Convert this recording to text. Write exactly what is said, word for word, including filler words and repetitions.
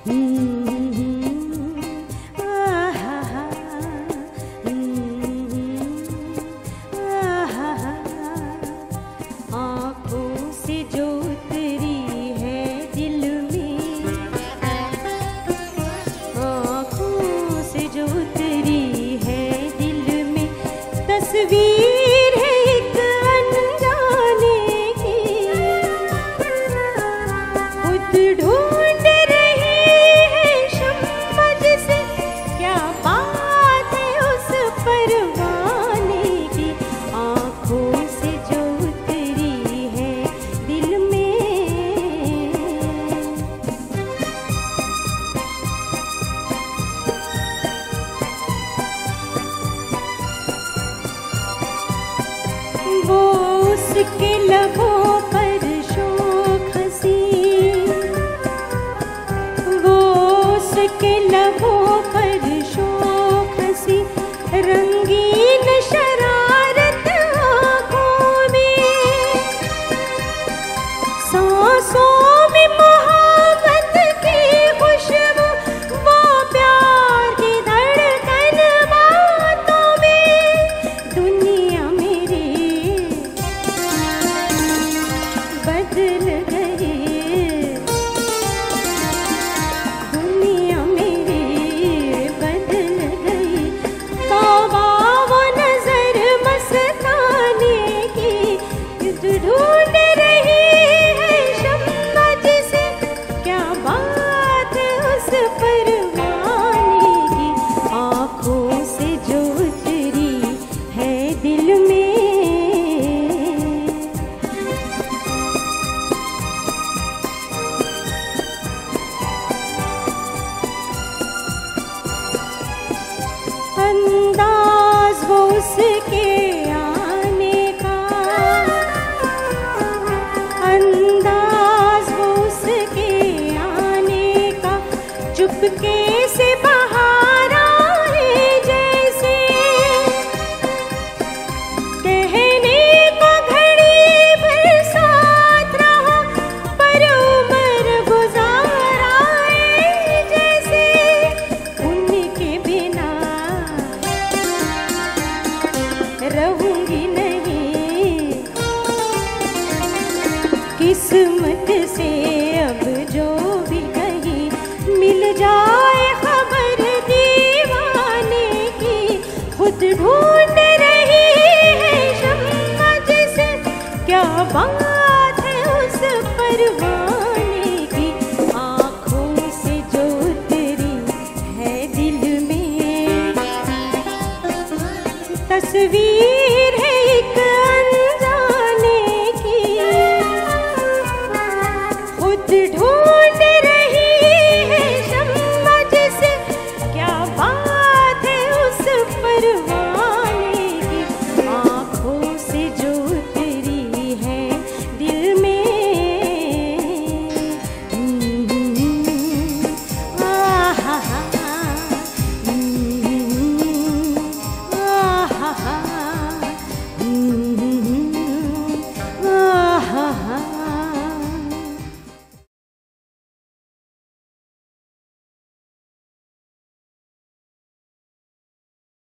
तस्वीर है एक अनजाने की, खुद ढूंढ रही है शम्मा जिसे, क्या बात है उस परवाने की, आँखों से जो उतरी है दिल में। वो उसके लबों पर शोख हंसी, वो उसके लबों पर शोख हंसी, रंगीन शरारत आँखों में, सांसों में मोहब्बत की खुशबू, वो प्यार की धड़कन बातों में। दुनिया बदल गई, दुनिया मेरी बदल गई, तौबा वो नजर मस्ताने की, ढूंढ रही है शम्मा जिसे, क्या बात है उस परवाने की, आँखों से जो उतरी है दिल में। अंदाज वो उसके आने का, अंदाज वो उसके आने का, चुपके से बाहर आए जैसे, कहने को घड़ी भर साथ रहा, पर उम्र गुजार आए जैसे, उनके बिना रहूंगी नहीं, किस्मत से अब जो भी कहीं मिल जाए खबर दीवाने की, खुद ढूंढ रही है शम्मा जिसे, क्या बात है उस परवाने की, आँखों से जो उतरी है दिल में। तस्वीर है एक अनजाने की, खुद ढूंढ